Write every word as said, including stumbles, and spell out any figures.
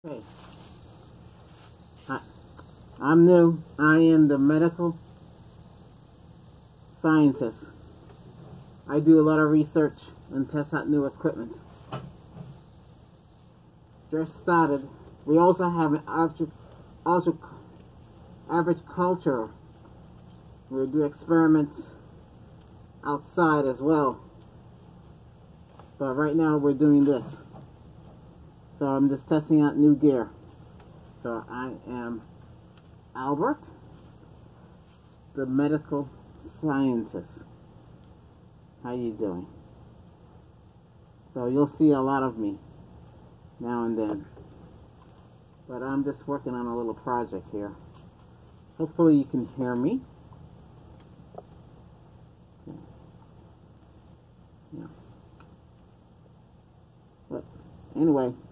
Okay. Hi. I'm new. I am the medical scientist. I do a lot of research and test out new equipment. Just started. We also have an also, also average culture. We do experiments outside as well. But right now we're doing this. So I'm just testing out new gear. So I am Albert, the medical scientist. How you doing? So you'll see a lot of me now and then. But I'm just working on a little project here. Hopefully you can hear me. Okay. Yeah. But anyway.